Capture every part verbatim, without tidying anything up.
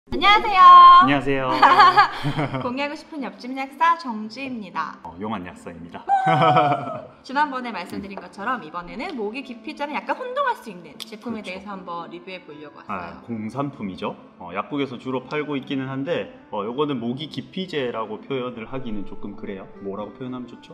안녕하세요. 안녕하세요. 공개하고 싶은 옆집 약사 정주입니다. 어, 용한 약사입니다. 지난번에 말씀드린 것처럼 이번에는 모기 기피제는 약간 혼동할 수 있는 제품에 그렇죠. 대해서 한번 리뷰해 보려고 왔어요. 아, 공산품이죠. 어, 약국에서 주로 팔고 있기는 한데 어, 요거는 모기 기피제라고 표현을 하기는 조금 그래요. 뭐라고 표현하면 좋죠?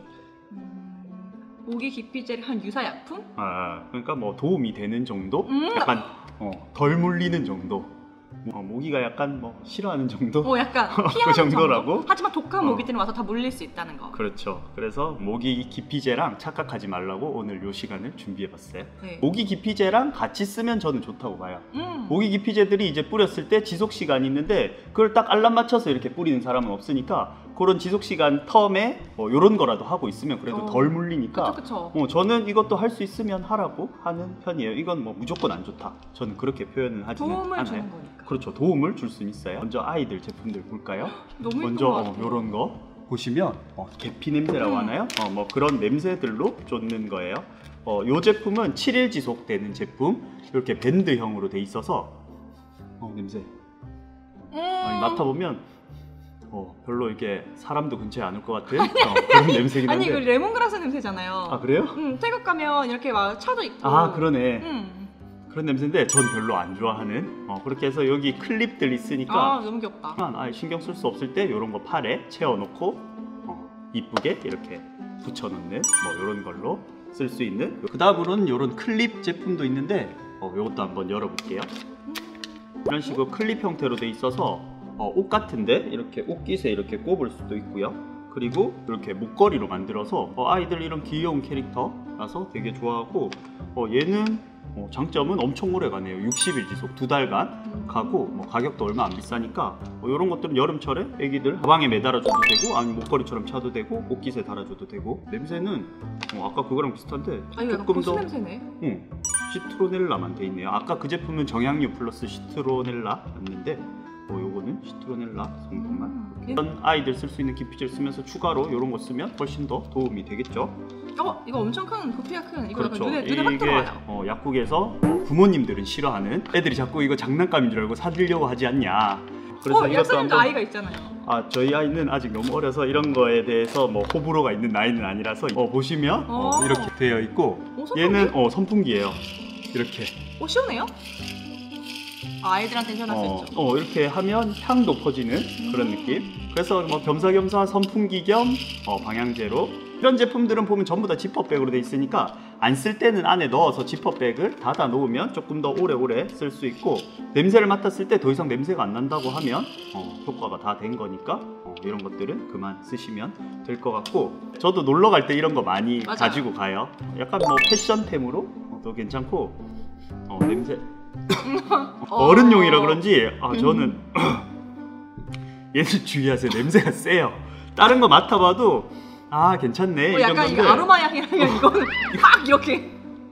음, 모기 기피제를 한 유사약품? 아, 그러니까 뭐 도움이 되는 정도? 음. 약간 어, 덜 물리는 정도? 어, 모기가 약간 뭐 싫어하는 정도? 뭐 약간 그 피하는 정도라고? 정도? 하지만 독한 어. 모기들은 와서 다 물릴 수 있다는 거. 그렇죠. 그래서 모기 기피제랑 착각하지 말라고 오늘 요 시간을 준비해봤어요. 네. 모기 기피제랑 같이 쓰면 저는 좋다고 봐요. 음. 모기 기피제들이 이제 뿌렸을 때 지속 시간이 있는데 그걸 딱 알람 맞춰서 이렇게 뿌리는 사람은 없으니까 그런 지속 시간 텀에 뭐 이런 거라도 하고 있으면 그래도 어. 덜 물리니까 그쵸 그쵸. 어, 저는 이것도 할 수 있으면 하라고 하는 편이에요. 이건 뭐 무조건 안 좋다. 저는 그렇게 표현을 하지는 도움을 않아요. 주는 거니까. 그렇죠. 도움을 줄 수는 있어요. 먼저 아이들 제품들 볼까요? 너무 먼저 예쁜 것 어, 같아요. 요런 거 보시면 어, 계피 냄새라고 음. 하나요? 어, 뭐 그런 냄새들로 쫓는 거예요. 어, 요 제품은 칠 일 지속되는 제품. 이렇게 밴드형으로 돼 있어서 어, 냄새 음. 아니, 맡아보면 어, 별로 이게 사람도 근처에 안 올 것 같은 어, 그런 냄새긴 한데. 아니 그 레몬그라스 냄새잖아요. 아 그래요? 음, 태국 가면 이렇게 막 차도 있고. 아 그러네. 음. 그런 냄새인데 전 별로 안 좋아하는. 어, 그렇게 해서 여기 클립들 있으니까 아 너무 귀엽다. 아, 신경 쓸 수 없을 때 이런 거 팔에 채워놓고 어, 이쁘게 이렇게 붙여놓는 뭐 이런 걸로 쓸 수 있는. 그 다음으로는 이런 클립 제품도 있는데 어, 이것도 한번 열어볼게요. 이런 식으로 클립 형태로 돼 있어서 어, 옷 같은데 이렇게 옷깃에 이렇게 꼽을 수도 있고요. 그리고 이렇게 목걸이로 만들어서 어, 아이들 이런 귀여운 캐릭터라서 되게 좋아하고 어, 얘는 어, 장점은 엄청 오래 가네요. 육십 일 지속 두 달간 가고 뭐 가격도 얼마 안 비싸니까 뭐 이런 것들은 여름철에 애기들 가방에 매달아줘도 되고 아니면 목걸이처럼 차도 되고 옷깃에 달아줘도 되고. 냄새는 어, 아까 그거랑 비슷한데 아 이거 약간 조금 고수 더 냄새네. 응, 시트로넬라만 돼 있네요. 아까 그 제품은 정향류 플러스 시트로넬라였는데 어, 요거는 시트로넬라 성분만. 음. 이런 아이들 쓸 수 있는 기피제를 쓰면서 추가로 이런 거 쓰면 훨씬 더 도움이 되겠죠. 어 이거 엄청 큰 부피가 큰 이거 그렇죠. 약간 눈에 눈에 확 이게 들어와요. 어, 약국에서 부모님들은 싫어하는 애들이 자꾸 이거 장난감인 줄 알고 사들려고 하지 않냐. 그래서 어 이것도 약사님도 한번. 아이가 있잖아요. 아 저희 아이는 아직 너무 어려서 이런 거에 대해서 뭐 호불호가 있는 나이는 아니라서 어, 보시면 어, 어. 이렇게 되어 있고 어, 선풍기? 얘는 어, 선풍기예요. 이렇게 어 시원해요? 아, 아이들한테 시원할 수 어, 있죠. 어, 이렇게 하면 향도 퍼지는 그런 느낌. 그래서 뭐 겸사겸사 선풍기 겸 어, 방향제로. 이런 제품들은 보면 전부 다 지퍼백으로 돼 있으니까 안 쓸 때는 안에 넣어서 지퍼백을 닫아 놓으면 조금 더 오래오래 쓸 수 있고, 냄새를 맡았을 때 더 이상 냄새가 안 난다고 하면 어, 효과가 다 된 거니까 어, 이런 것들은 그만 쓰시면 될 것 같고, 저도 놀러 갈 때 이런 거 많이 맞아요. 가지고 가요. 약간 뭐 패션템으로 어, 도 괜찮고 어, 냄새 어른용이라 그런지 아, 저는 얘는 주의하세요. 냄새가 세요. 다른 거 맡아봐도 아 괜찮네 어, 이 약간 정도인데 이거 아로마 향이라면 이거는 막 이렇게.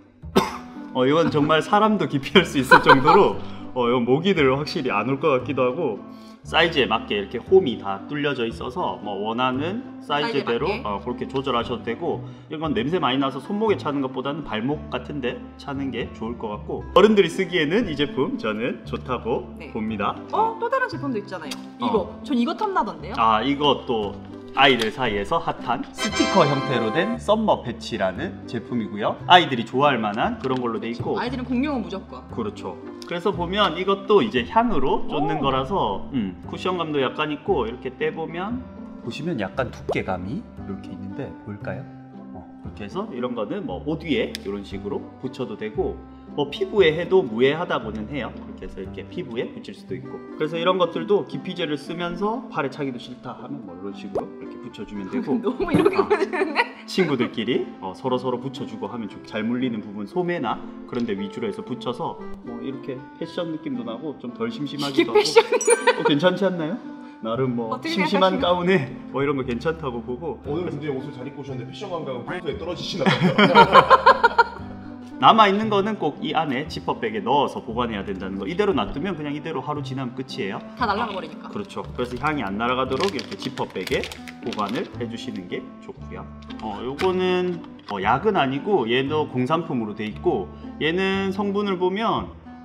어 이건 정말 사람도 기피할 수 있을 정도로 어 이건 모기들 확실히 안 올 것 같기도 하고, 사이즈에 맞게 이렇게 홈이 다 뚫려져 있어서 뭐 원하는 사이즈대로 사이즈에 맞게? 어, 그렇게 조절하셔도 되고, 이건 냄새 많이 나서 손목에 차는 것보다는 발목 같은데 차는 게 좋을 것 같고, 어른들이 쓰기에는 이 제품 저는 좋다고 네. 봅니다. 어 또 다른 제품도 있잖아요. 이거 전 이거 탐나던데요. 아 이것도 아이들 사이에서 핫한 스티커 형태로 된 썸머 패치라는 제품이고요. 아이들이 좋아할 만한 그런 걸로 돼 있고. 아이들은 공룡은 무조건. 그렇죠. 그래서 보면 이것도 이제 향으로 쫓는 오. 거라서 음, 쿠션감도 약간 있고, 이렇게 떼보면 보시면 약간 두께감이 이렇게 있는데 보일까요? 어, 이렇게 해서 이런 거는 뭐 옷 위에 이런 식으로 붙여도 되고, 뭐 피부에 해도 무해하다고는 해요. 그렇게 해서 이렇게 피부에 붙일 수도 있고. 그래서 이런 것들도 기피제를 쓰면서 팔에 차기도 싫다 하면 뭐 이런 식으로 이렇게 붙여주면 되고. 너무 이렇게 아. 보여주는데. 친구들끼리 어, 서로 서로 붙여주고 하면 좋. 잘 물리는 부분 소매나 그런 데 위주로 해서 붙여서 뭐 이렇게 패션 느낌도 나고 좀 덜 심심하기도 이게 하고. 패션이. 어, 괜찮지 않나요? 나름 뭐 어떻게 심심한 생각하시나요? 가운에 뭐 이런 거 괜찮다고 보고. 오늘 근데 옷을 잘 입고 오셨는데 패션 감각은 평소에 떨어지시나 봐요. 남아있는 거는 꼭 이 안에 지퍼백에 넣어서 보관해야 된다는 거. 이대로 놔두면 그냥 이대로 하루 지나면 끝이에요. 다 날아가 버리니까. 그렇죠. 그래서 향이 안 날아가도록 이렇게 지퍼백에 보관을 해주시는 게 좋고요. 어, 요거는 어, 약은 아니고 얘도 공산품으로 돼 있고, 얘는 성분을 보면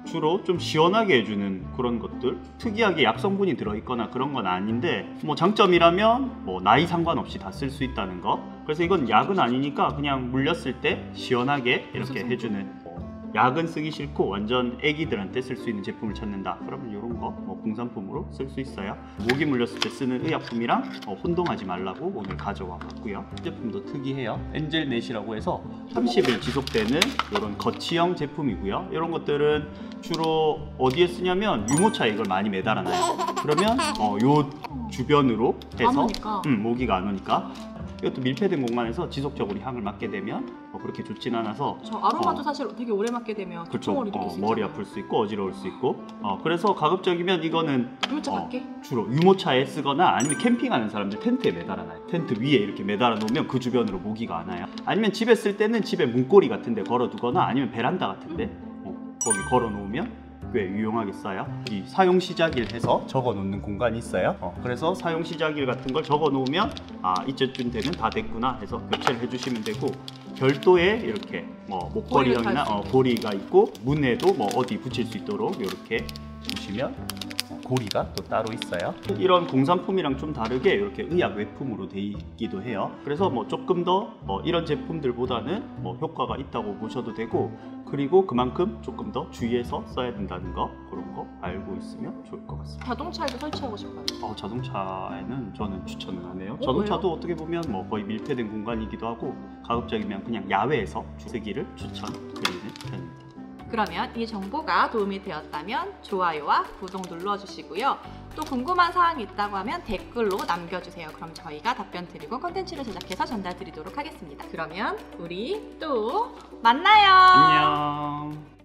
주로 좀 시원하게 해주는 그런 것들, 특이하게 약 성분이 들어있거나 그런 건 아닌데 뭐 장점이라면 뭐 나이 상관없이 다 쓸 수 있다는 거. 그래서 이건 약은 아니니까 그냥 물렸을 때 시원하게 이렇게 해주는, 약은 쓰기 싫고 완전 애기들한테 쓸 수 있는 제품을 찾는다 그러면 이런 거 뭐 공산품으로 쓸 수 있어요. 모기 물렸을 때 쓰는 의약품이랑 어, 혼동하지 말라고 오늘 가져와 봤고요. 이 제품도 특이해요. 엔젤넷이라고 해서 삼십 일 지속되는 이런 거치형 제품이고요. 이런 것들은 주로 어디에 쓰냐면 유모차에 이걸 많이 매달아놔요. 그러면 어, 요 주변으로 안 해서 오니까. 음, 모기가 안 오니까. 이것도 밀폐된 공간에서 지속적으로 향을 맡게 되면 어, 그렇게 좋진 않아서 저 아로마도 어. 사실 되게 오래 맡게 되면 그렇죠. 두통을 느낄 어, 수 머리 있잖아요. 아플 수 있고 어지러울 수 있고 어, 그래서 가급적이면 이거는 유모차 어, 밖에? 주로 유모차에 쓰거나 아니면 캠핑하는 사람들 텐트에 매달아놔요. 텐트 위에 이렇게 매달아 놓으면 그 주변으로 모기가 안 와요. 아니면 집에 쓸 때는 집에 문고리 같은 데 걸어두거나 아니면 베란다 같은 데 어, 거기 걸어 놓으면 꽤 유용하게 써요. 이 사용 시작일 해서 적어 놓는 공간이 있어요. 어, 그래서 사용 시작일 같은 걸 적어 놓으면 아 이제쯤 되면 다 됐구나 해서 교체를 해주시면 되고, 별도의 이렇게 뭐 목걸이형이나 어, 고리가 있고 문에도 뭐 어디 붙일 수 있도록 이렇게 보시면 고리가 또 따로 있어요. 이런 공산품이랑 좀 다르게 이렇게 의약 외품으로 돼 있기도 해요. 그래서 뭐 조금 더 뭐 이런 제품들보다는 뭐 효과가 있다고 보셔도 되고, 그리고 그만큼 조금 더 주의해서 써야 된다는 거, 그런 거 알고 있으면 좋을 것 같습니다. 자동차에도 설치하고 싶어요. 어, 자동차에는 저는 추천은 안 해요. 어, 자동차도 왜요? 어떻게 보면 뭐 거의 밀폐된 공간이기도 하고 가급적이면 그냥 야외에서 쓰기를 추천드리는 편입니다. 그러면 이 정보가 도움이 되었다면 좋아요와 구독 눌러주시고요. 또 궁금한 사항이 있다고 하면 댓글로 남겨주세요. 그럼 저희가 답변 드리고 컨텐츠를 제작해서 전달 드리도록 하겠습니다. 그러면 우리 또 만나요. 안녕.